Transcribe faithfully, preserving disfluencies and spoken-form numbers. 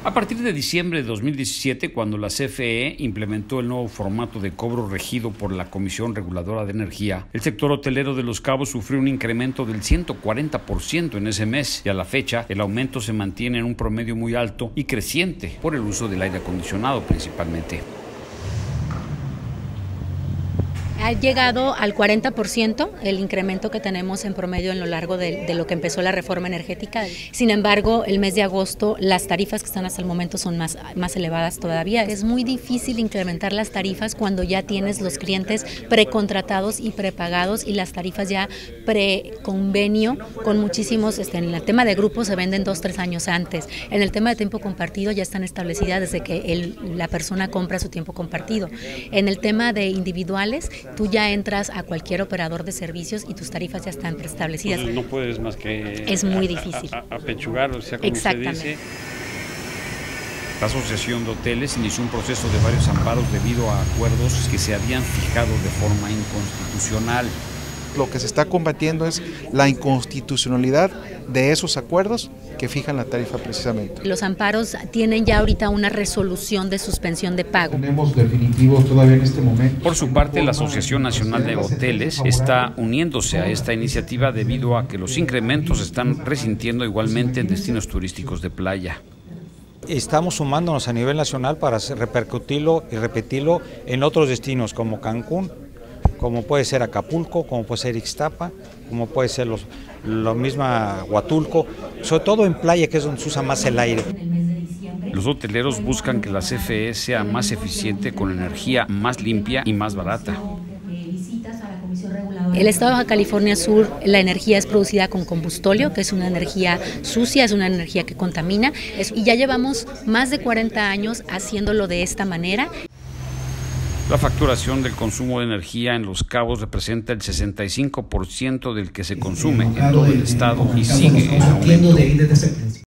A partir de diciembre de dos mil diecisiete, cuando la C F E implementó el nuevo formato de cobro regido por la Comisión Reguladora de Energía, el sector hotelero de Los Cabos sufrió un incremento del ciento cuarenta por ciento en ese mes y a la fecha el aumento se mantiene en un promedio muy alto y creciente por el uso del aire acondicionado principalmente. Ha llegado al cuarenta por ciento el incremento que tenemos en promedio en lo largo de, de lo que empezó la reforma energética. Sin embargo, el mes de agosto las tarifas que están hasta el momento son más, más elevadas todavía. Es muy difícil incrementar las tarifas cuando ya tienes los clientes precontratados y prepagados y las tarifas ya preconvenio con muchísimos, este, en el tema de grupos se venden dos, tres años antes. En el tema de tiempo compartido ya están establecidas desde que el, la persona compra su tiempo compartido. En el tema de individuales, tú ya entras a cualquier operador de servicios y tus tarifas ya están preestablecidas. Entonces no puedes más que es muy difícil. A, a, a, apechugar, o sea, como usted dice. La Asociación de Hoteles inició un proceso de varios amparos debido a acuerdos que se habían fijado de forma inconstitucional. Lo que se está combatiendo es la inconstitucionalidad de esos acuerdos que fijan la tarifa precisamente. Los amparos tienen ya ahorita una resolución de suspensión de pago. Tenemos definitivo todavía en este momento. Por su parte, la Asociación Nacional de Hoteles está uniéndose a esta iniciativa debido a que los incrementos se están resintiendo igualmente en destinos turísticos de playa. Estamos sumándonos a nivel nacional para repercutirlo y repetirlo en otros destinos como Cancún, como puede ser Acapulco, como puede ser Ixtapa, como puede ser los, lo misma Huatulco, sobre todo en playa, que es donde se usa más el aire. Los hoteleros buscan que la C F E sea más eficiente con energía más limpia y más barata. El estado de Baja California Sur, la energía es producida con combustóleo, que es una energía sucia, es una energía que contamina, y ya llevamos más de cuarenta años haciéndolo de esta manera. La facturación del consumo de energía en Los Cabos representa el sesenta y cinco por ciento del que se consume en todo el estado y sigue en aumento.